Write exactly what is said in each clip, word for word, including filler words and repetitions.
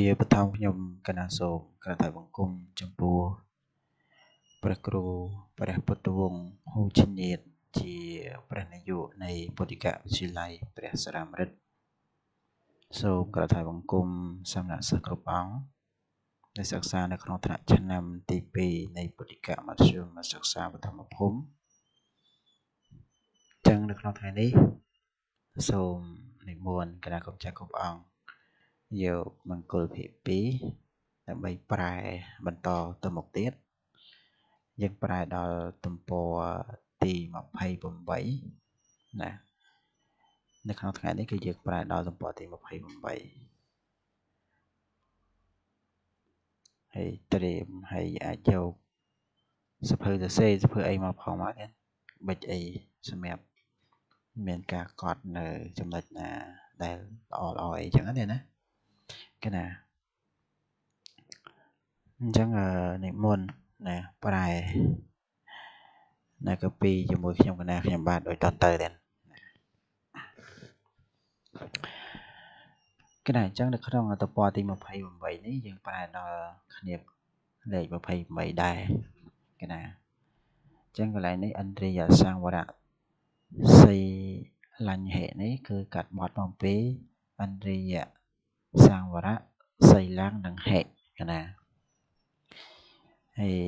ជាបឋមខ្ញុំកណាសូមក្រថៃបង្គំចំពោះព្រះគ្រូព្រះពុទ្ធវង្សហូជីនីតជាព្រះនាយកនៃពុទ្ធិកវិទ្យាល័យព្រះសរាមរិទ្ធសូមក្រថៃបង្គំសំណាក់សិស្សគ្រប់អង្គដែលសិក្សានៅក្នុងថ្នាក់ឆ្នាំទីពីរនៃពុទ្ធិកមធ្យមសិក្សាបឋមភូមិចឹងនៅក្នុងថ្ងៃនេះសូមនិមន្តគណៈកម្មចាស់គ្រប់អង្គយកមង្គលភាគពីរដើម្បីប្រែបន្តទៅមុខទៀតយើងប្រែដល់ទំព័រទីยี่สิบแปดណានៅក្នុងថ្ងៃនេះគឺយើងប្រែដល់ទំព័រទីยี่สิบแปดហើយត្រៀមហើយអាចយកសភៅសរសេរសភៅអីមកផងមកបិចអីសម្រាប់មានការកត់នៅចំណុចណាដែលល្អល្អអីចឹងណាណាគេណាអញ្ចឹងនិមន្តណាប្រែណាកពីជាមួយខ្ញុំកណាខ្ញុំបាទដូចតទៅដែរគេណាអញ្ចឹងនៅក្នុងទំព័រទីยี่สิบแปดនេះយើងប្រែដល់គ្នាលេខยี่สิบแปดដែរគេណាអញ្ចឹងកន្លែងនេះឥន្ទ្រិយសង្វរៈសីលញ្ញហេនេះគឺកាត់បត់មកពីឥន្ទ្រិយសង្វរៈសីលង្ឃនិងហេគេណាហើយ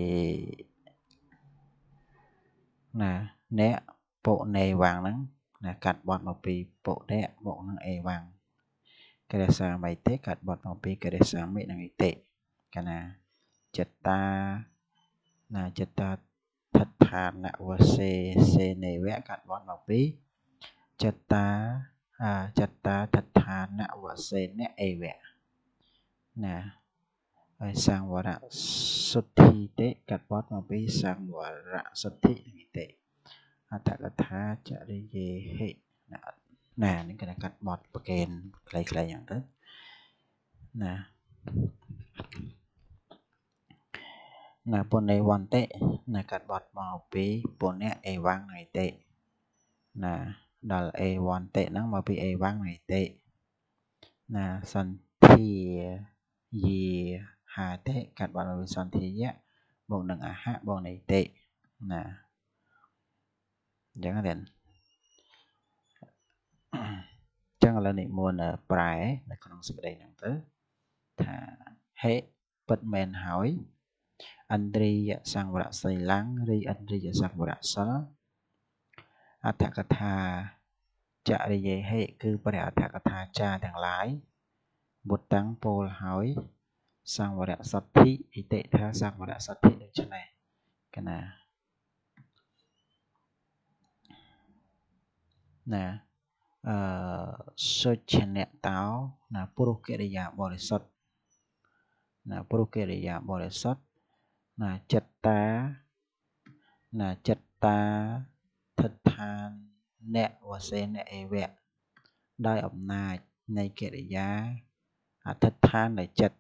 ណាអ្នកពុនេវាំងហ្នឹងណាកាត់បត់មកពីពុអ្នកមកនឹងអេវាំងកិរិសាមិតិកាត់បត់មកពីកិរិសាមិនិងអិតិកាណាចិត្តតាណាចិត្តតាថដ្ឋានវសេសេនេវៈកាត់បត់មកពីចិត្តតាចិត្តតាថដ្ឋានវសេនអេវៈណាហើយសង្វរៈសុទ្ធិតិកាត់បត់មកពីសង្វរៈសុទ្ធិនិងអិតិអត្ថកថាចរិយេហិណាណានេះគេកាត់បត់ប្រកេនខ្លីៗយ៉ាងទៅណាណាពុនេវន្តិណាកាត់បត់មកពីពុនៈអេវាំងអិតិណាដល់អេវន្តិហ្នឹងមកពីអេវាំងអិតិណាសន្ធាយេហាតិកាត់បត់មកពីសន្ធាយៈបូកនឹងអហៈបូកនឹងអិតិណាអញ្ចឹងដែរចឹងឥឡូវនិមន្តប្រែនៅក្នុងសេចក្តីហ្នឹងទៅថាហេពិតមែនហើយឥន្ទ្រិយសង្វរៈសីលង្ឃឬឥន្ទ្រិយសង្វរៈសិលអត្ថកថាចរិយេហេគឺព្រះអត្ថកថាចារទាំងឡាយបុត្រតាំងពោលហើយសង្វរៈសទ្ធិអិតិថាសង្វរៈសទ្ធិដូច្នេះកណាណាអឺសុឆនៈតោណាពុរុកិរិយាបរិសុទ្ធណាពុរុកិរិយាបរិសុទ្ធណាចិត្តតាណាចិត្តតាថដ្ឋានអ្នកវសេនអេវៈដោយអំណាចនៃកិរិយាអធិដ្ឋាននៃចិត្ត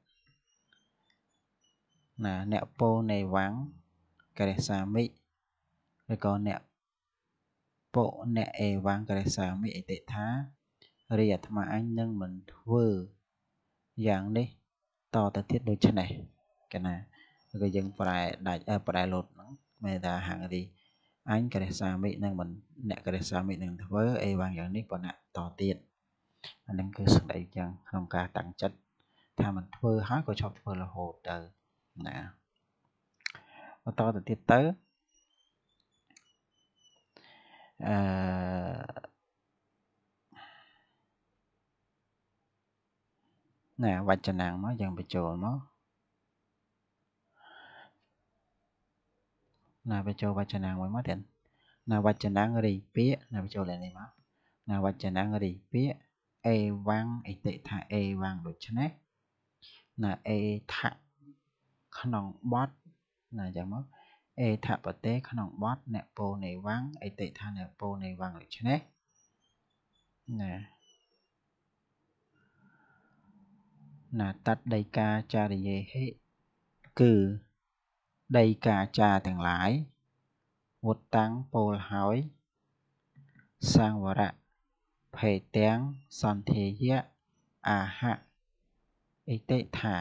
ណាអ្នកពោនៃវាំងកិរិសាមិឬក៏អ្នកពុអ្នកអេវាំងកិរិសាមិអិតិថារីអាត្មាអញនឹងមិនធ្វើយ៉ាងនេះតទៅទៀតដូច្នេះកណាគឺយើងប្រែដាច់ប្រែលោតហ្នឹងមេតាហាងរីអញកិរិសាមិនឹងមិនអ្នកកិរិសាមិនឹងធ្វើអេវាំងយ៉ាងនេះប៉ុណ្ណាតទៀតអានឹងគឺសេចក្តីចឹងក្នុងការតាំងចិត្តថាមិនធ្វើហើយក៏ឈប់ធ្វើរហូតទៅណាបន្តទៅទៀតទៅអឺណាវចនាងមកយើងបញ្ចូលមកណាបញ្ចូលវចនាងមួយមកទៀតណាវចនាងរីពាកណាបញ្ចូលនេះមកណាវចនាងរីពាកអេវាំងអិតិថាអេវាំងដូច្នេះណាអេថៈក្នុងបទណាយ៉ាងមកអេថបតេក្នុងបទអ្នកពោនៃវាំងអិតិថាអ្នកពោនៃវាំងដូច្នេះណាណាតតដីកាចារិយេហិគឺដីកាចារទាំងឡាយវុតតាំងពោលហើយសង្វរៈភេទាំងសន្ធាយៈអាហៈអេតិថា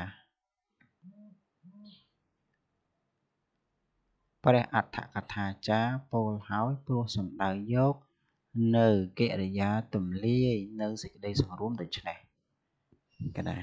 ព្រះអដ្ឋកថាចារពោលហើយព្រោះសំដៅយកនៅកិរិយាទំលាយនៅសេចក្តីសង្រួមដូច្នេះកណា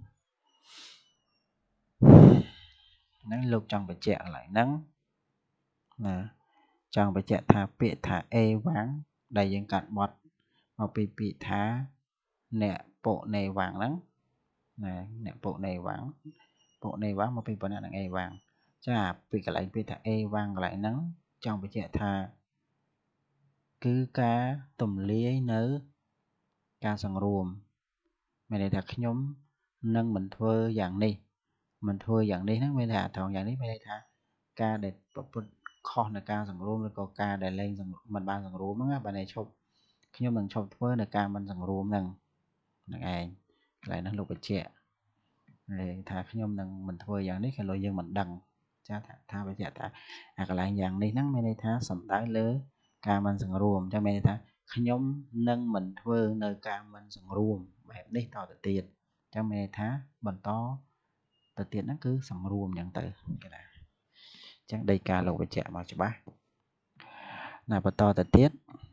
ហ្នឹងលោកចង់បញ្ជាក់កន្លែងហ្នឹងណាចង់បញ្ជាក់ថាពាក្យថាអេវ៉ាំងដែលយើងកាត់បត់មកពីពាក្យថាអ្នកពុនេវ៉ាំងហ្នឹងណាអ្នកពុនេវ៉ាំងពុនេវ៉ាំងមកពីប៉ុណ្ណានឹងអេវ៉ាំងចាពីកន្លែងពាក្យថាអេវ៉ាំងកន្លែងហ្នឹងចង់បញ្ជាក់ថាគឺការទំលាយនៅការសង្រួមមានន័យថាខ្ញុំនឹងមិនធ្វើយ៉ាងនេះមិនធ្វើយ៉ាងនេះហ្នឹងមានថាត្រង់យ៉ាងនេះមានន័យថាការដែលប្រព្រឹត្តខុសនៅការសង្រួមឬក៏ការដែលលែងមិនបានសង្រួមហ្នឹងបានតែឈប់ខ្ញុំនឹងឈប់ធ្វើនៅការមិនសង្រួមហ្នឹងហ្នឹងឯងកន្លែងហ្នឹងលោកបញ្ជាក់ហើយថាខ្ញុំនឹងមិនធ្វើយ៉ាងនេះគេលើយើងមិនដឹងចាថាថាបញ្ជាក់ថាអាកន្លែងយ៉ាងនេះហ្នឹងមានន័យថាសំដៅលើការមិនសង្រួមអញ្ចឹងមានន័យថាខ្ញុំនឹងមិនធ្វើនៅការមិនសង្រួមបែបនេះតទៅទៀតអញ្ចឹងមានន័យថាបន្តទៅទៀតហ្នឹងគឺសង្រួមអញ្ចឹងទៅគេណាអញ្ចឹងដីកាលោកបញ្ជាក់មកច្បាស់ណាបន្តទៅទៀត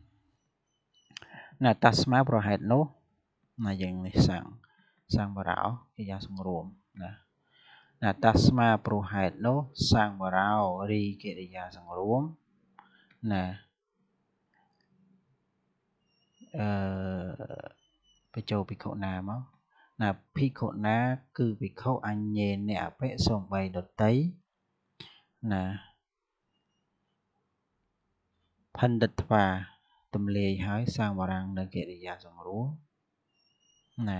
ណាតាស្មាប្រហែលនោះណាយើងនេះសាំងសាំងបរោកិរិយាសង្រួមណាណាតាស្មាប្រហែលនោះសាំងបរោរីកិរិយាសង្រួមណាអឺបញ្ចូលភិក្ខុណាមកណាភិក្ខុណាគឺភិក្ខុអញ្ញេនអភិសំបីដតីណាផណ្ឌិតថ្វាទំលាយហើយសាងវរាំងនៅកិរិយាសង្រួមណា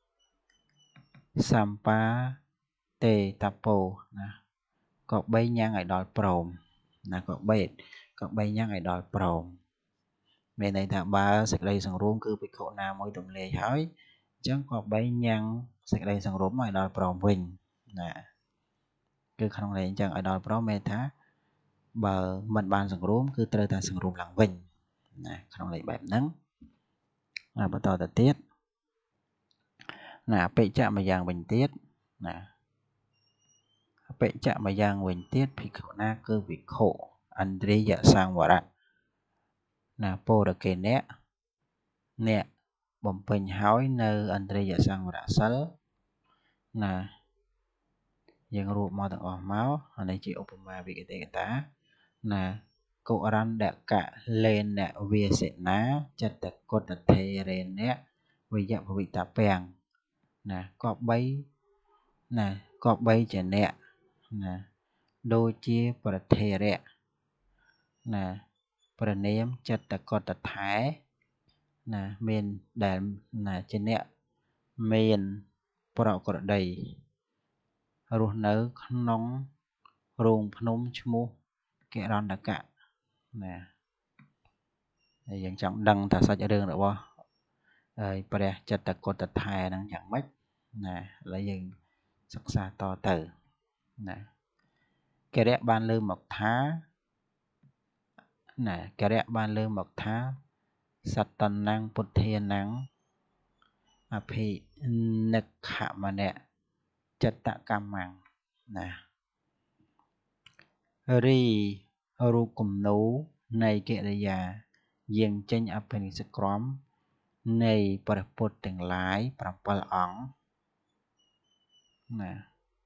សម្បាទេតពោណាក៏បីញ៉ាំងឲ្យដល់ព្រមណាក៏បីក៏បីញ៉ាំងឲ្យដល់ព្រមមានន័យថាបើសេចក្តីសង្រួមគឺភិក្ខុណាមួយទំលាយហើយអញ្ចឹងក៏បីញ៉ាំងសេចក្តីសង្រួមឲ្យដល់ព្រមវិញណាគឺក្នុងន័យអញ្ចឹងឲ្យដល់ព្រមមានថាបើមិនបានសង្រួមគឺត្រូវតែសង្រួមឡើងវិញណាក្នុងន័យបែបហ្នឹងណាបន្តទៅទៀតណាអបិជ្ជម្យ៉ាងវិញទៀតណាអបិជ្ជម្យ៉ាងវិញទៀតភិក្ខុណាគឺភិក្ខុឥន្ទ្រិយសង្វរៈណាពោរកេណៈអ្នកបំពេញហើយនៅឥន្ទ្រិយសង្វរៈសិលណាយើងរួមមកទាំងអស់មកអានេះជាឧបមាវិកតេកតាណាកុរណ្ដកៈលេនវាសិណាចិត្តកុតថេរេនៈវិយភវិតពាំងណាក៏បីណាក៏បីជាអ្នកណាដូចជាប្រធេរៈណាប្រនាមចិត្តកុតថែណាមានដែលណាជាអ្នកមានប្រក្រតីរស់នៅក្នុងរោងភ្នំឈ្មោះកិរណ្ដកៈណាហើយយើងចង់ដឹងថាសាច់រឿងរបស់ហើយព្រះចិត្តកុតថែហ្នឹងយ៉ាងម៉េចណាឥឡូវយើងសិក្សាតទៅណាកិរិយបានលើមកថាណាកិរិយបានលើមកថាសត្តនាំងពុទ្ធានាំងអភិនិក្ខមនៈចិត្តកម្មੰណារីរូបគំនូនៃកិរិយាយាងចេញអភិនិស្សក្រមនៃព្រះពុទ្ធទាំងឡាយប្រាំពីរអង្គណា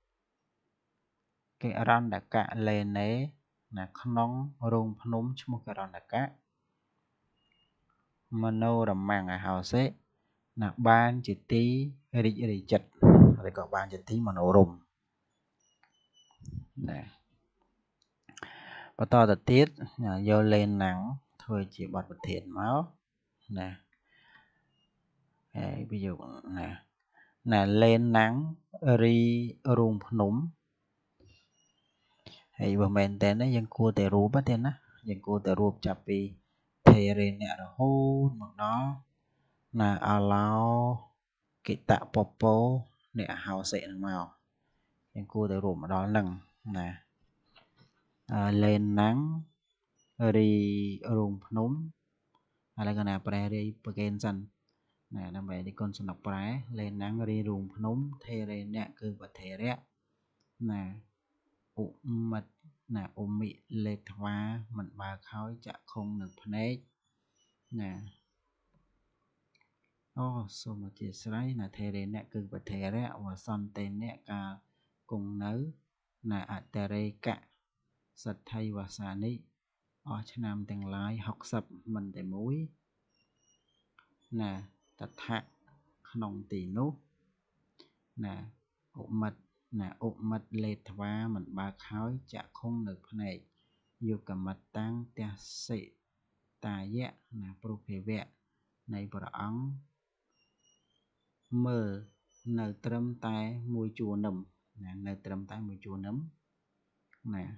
កិរណ្ដកៈលេនេណាក្នុងរោងភ្នំឈ្មោះកិរណ្ដកៈមនោរមੰអហោសិណាបានជាទីរីករាយចិត្តហើយក៏បានជាទីមនោរម្យណាបន្តទៅទៀតយកលេនណាំងធ្វើជាបទប្រធានមកណាហើយវាយកណាណាលេនណាំងរីរោងភ្នំហើយបើមែនតើយើងគួរតែរូបទេណាយើងគួរតែរូបចាប់ពីថេរេនៈរហូតមកដល់ណាអឡោកិតពពោអ្នកអហោសិនឹងមកយើងគួរតែរូបមកដល់ហ្នឹងណាលេនណាំងរីរោងភ្នំឥឡូវកណាព្រះរាយប្រកេនសិន nè làm bài đi con sân đọc trái lên nắng ri rùng núng thê rê nè cứ vật thể rẽ nè ụ mật nè ụ mị lệ thoa mình bà khói chạ không được phân ếch nè ô số một chia sấy nè thê rê nè cứ vật thể rẽ và son tên nè cả cùng nấu nè ạ tê rê cả sật thay và xà ní ở trên nam tên lái học sập mình để mũi nè tật hạ nòng tỷ nốt nè ụ mật nè ụ mật lệ thoa mình bà khói chạ không được phân ếch dù cả mặt tăng tia sĩ tà dẹ nè pro phê vẹ này bà óng mờ nở trâm tay mùi chùa nấm nè nở trâm tay mùi chùa nấm nè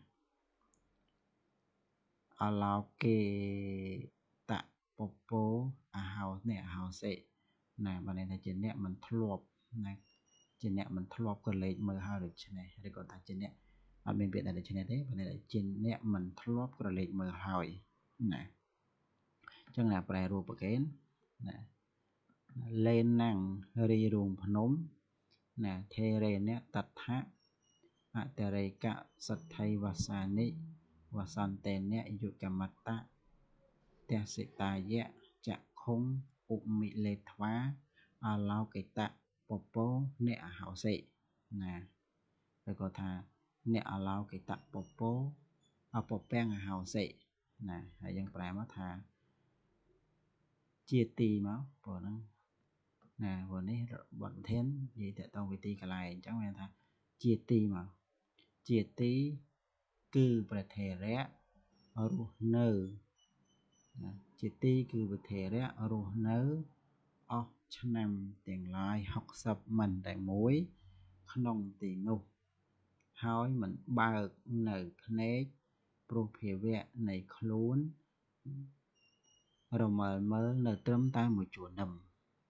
ở lào kê tạ bố bố à hào nè hào sĩ nè bà này là trên nè mình thluộc nè trên nè mình thluộc có lấy mờ hào được trên này đây còn ta trên nè ở bên biển này là trên này đấy và này là trên nè mình thluộc có lấy mờ hào nè chẳng là bài rùa bậc kén nè lên năng ri rùng nóm nè thê rê nè tật hạ ạ tê rê cả sật thay và xà ní và san tên nè dụ cả mặt ta tê sĩ tà dẹ chạ không ụ mị lệ thoá à lao cái tạ bố bố nè hảo sĩ nè rồi có thà nè à lao cái tạ bố bố à bố bèng hảo sĩ nè hãy dân bài mà thà chia tì máu của nó nè vừa nãy bọn thêm gì tại tao vì tì cả lại chẳng quen thà chia tì mà chia tí cứ bật thể rẽ ở nơ chia tì cứ bật thể rẽ ở nơ ở chân nằm tiền lại học sập mình tại mũi không tiền nụ hỏi mình ba nở nét pro phê vẹ này khốn rồi mà mới nở trâm tay một chuột nằm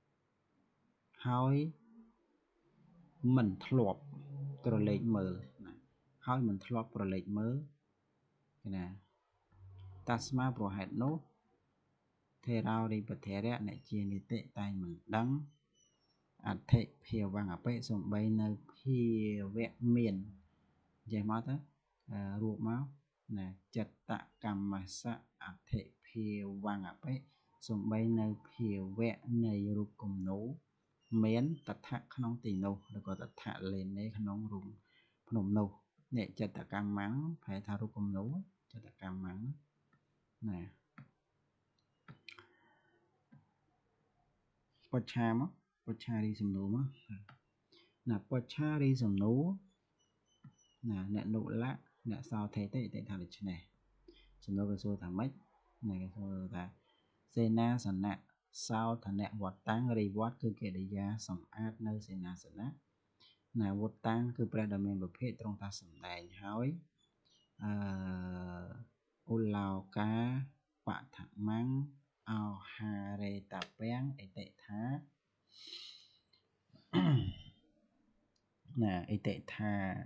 hỏi mình thọp rồi lấy mờ hỏi mình thọp rồi lấy mờ cái nè tasma pro hạt nốt thế rau đi bật thế rẽ này chia ní tệ tay mình đắng ạt thệ phiêu vàng ở bệ dùng bay nơi phiêu vẹ miền dây máu thế ruột máu nè chật tạ cầm mà sa ạt thệ phiêu vàng ở bệ dùng bay nơi phiêu vẹ này ruột cùng nấu miến tật hạ khăn tỷ nâu được gọi tật hạ lên đấy khăn nông rùng nồng nâu nè chật tạ cầm mắng phải thao ruột cùng nấu chật tạ cầm mắng nè bát cha mất bát cha đi sầm nấu mất nè bát cha đi sầm nấu nè nè nụ lạ nè sao thế tệ tệ thằng này này sầm nấu cái số thằng mấy này cái số là sena sẵn nè sao thằng nè vọt tang reward cứ kể đi ra sòng ad nơi sena sẵn nè nè vọt tang cứ predominantประเภท trong ta sầm đại hỏi u lao cá bạ thằng măng ao hà rê tà bén ấy tệ thá nè ấy tệ thà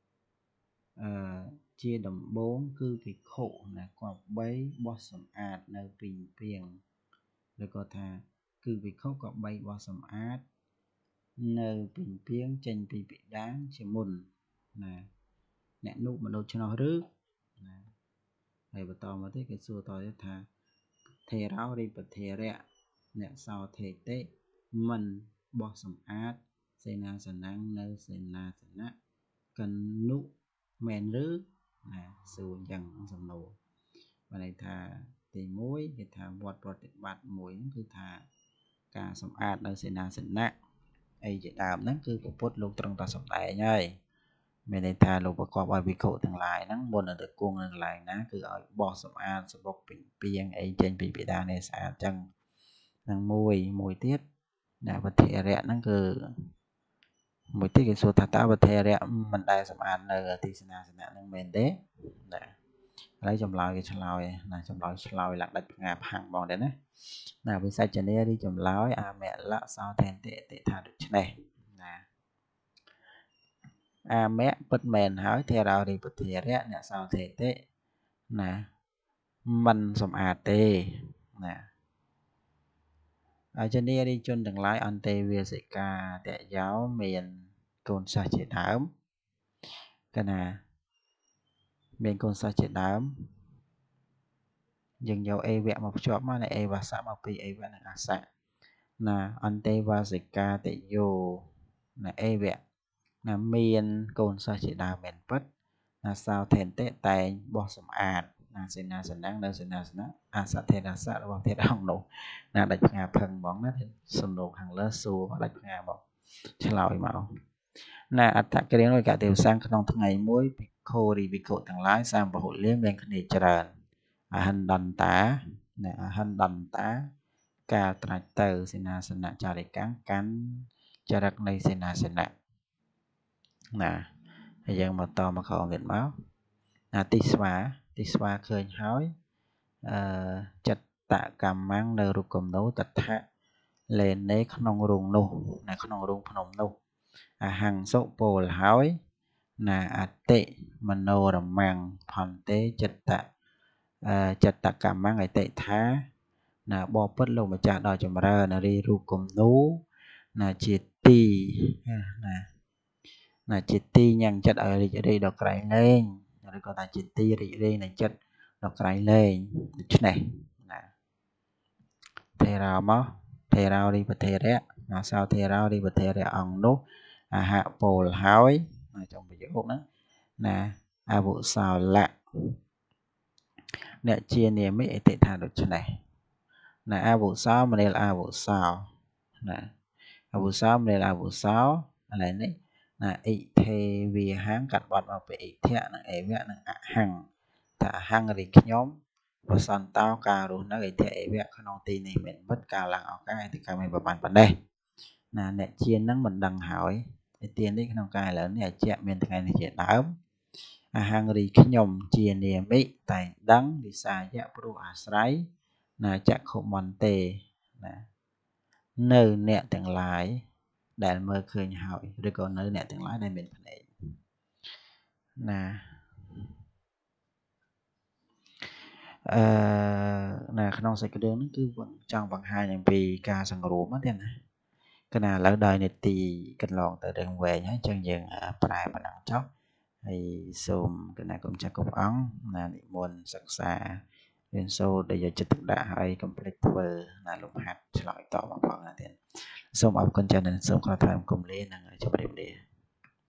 chia đầm bốn cứ bị khổ nè quả bấy bó sầm ạt nơi bình piềng rồi có thà cứ bị khổ quả bấy bó sầm ạt nơi bình piềng trên bị bị đáng chỉ mùn nè nè nụ mà đâu cho nó rước nè này bà tò mà thấy cái xua tò thà thề rau đi bật thề rẹ nè sao thề tệ mình bó sầm ạt xây na sẵn năng nơi xây na sẵn nạ cần nụ men rước nè sự dần sầm nổ và này thà thì muối thì thà bọt bọt bạt muối cứ thà cả sầm ạt nơi xây na sẵn nạ ấy chỉ đàm nó cứ của bút lục trong ta sầm đại nhơi mình này thà lụcประกอบ bài bị khổ từng lại nó buồn là được cuồng từng lại nó cứ ở bọt sầm ạt sầm bọc bình pieng ấy trên bị bị đa này xả chân năng mùi mùi tiết nè vật thể rẹ nó cứ một tí cái số thà ta vật thể rẹ mình đại sầm ạt nơi thì sna sna năng mền đấy nè lấy chồng lòi cái chồng lòi nè chồng lòi chồng lòi lạc đặt ngạp hàng bọn đấy nè nào với sai chân đi đi chồng lòi à mẹ lạ sao thèn tệ tệ thà được chứ này nè à mẹ bất mền hỏi theo đâu thì bất thiệt á nè sao thể tệ nè mình sầm à tê nè อาจารย์นี่ได้จนទាំងឡាយអន្តេវាសិកាតយោមានកូនសិស្សជាដើមកណាមានកូនសិស្សជាដើមយើងយកអេវៈមកភ្ជាប់មកនៅអេវាសៈមកពីអេវៈនិងអាសៈណាអន្តេវាសិកាតយោណាអេវៈណាមានកូនសិស្សជាដើមមែនពិតណាសោថេនតិតែងបោះសម្អាតណាសេនាសនៈនៅសេនាសនៈអាសថេរសៈរបស់ទេអង្គនោះណាដាច់ផ្ងាផឹងហ្មងណាសំណួរខាងលើសួរដាច់ផ្ងាមកឆ្លើយមកណាអត្តគ្រានុយកទេវសាំងក្នុងថ្ងៃមួយភិក្ខុរីភិក្ខុទាំងឡាយសាមពហុលាមានគ្នាច្រើនអហិណ្ឌន្តាណាអហិណ្ឌន្តាកាលត្រាច់ទៅសេនាសនៈចារិកាំងកាន់ចរិតនៃសេនាសនៈណាហើយយើងមកតមកក្រោមទៀតមកណាទីស្វាទីស្វាឃើញហើយអឺចិត្តតកម្មੰនៅរូបគំនូតថៈលេនេក្នុងរូងនោះនៅក្នុងរូងភ្នំនោះអហង្សុពលហើយណាអតិមโนរមੰផន្តេចិត្តអឺចិត្តកម្មੰអតិថាណាបបពិតលោកម្ចាស់ដ៏ចម្រើនរីរូបគំនូណាជាទីណាណាជាទីញ៉ាំងចិត្តឲ្យរីករាយដល់ក្រៃលែងឬក៏ថាជាទីរីករាយនៃចិត្តដល់ក្រៃលែងដូច្នេះណាថេរោមកថេរោរីពធេរៈណាសោថេរោរីពធេរៈអង្គនោះអហពលហើយណាtrongប្រយោគហ្នឹងណាអវុសោលៈអ្នកជានាមិអតិថាដូច្នេះណាអវុសោមនាលអវុសោណាអវុសោមនាលអវុសោឥឡូវនេះណាអិថេវាហੰកាត់បត់មកពីអិធៈនិងអេវៈនិងអហੰថាអហੰរីខ្ញុំប្រសន្តោការរស់នៅអិធៈអេវៈក្នុងទីនេះមានមិត្តការឡើងឱកាសអតិកម្មមានប្រមាណប៉ុណ្ណេះណាអ្នកជានឹងមិនដឹងហើយឯទាននេះក្នុងកាយឥឡូវនេះអជាមានថ្ងៃនេះជាដើមអហង្រីខ្ញុំជានាមិតែងដឹងវិសាយៈព្រោះអាស្រ័យណាចក្ខុមន្តេណានៅអ្នកទាំងឡាយដែលមើលឃើញហើយឬក៏នៅអ្នកទាំងឡាយដែលមានភ្នែកណាអឺណាក្នុងសេចក្តីហ្នឹងគឺចង់បង្ហាញអំពីការសង្រួមហ្នឹងណាកណាឥឡូវដល់នាទីកន្លងទៅរឿងវែងហើយអញ្ចឹងយើងប្រែប៉ុណ្ណឹងចុះហើយសូមកណាគុំចាស់គ្រប់អង្គណានិមន្តសិក្សារៀនសូត្រដោយយកចិត្តទុកដាក់ហើយកុំភ្លេចធ្វើណាលំហាត់ឆ្លើយតបមកផងណាទៀតសូមអរគុណច្រើនសូមខកខានគុំលានិងជម្រាបលា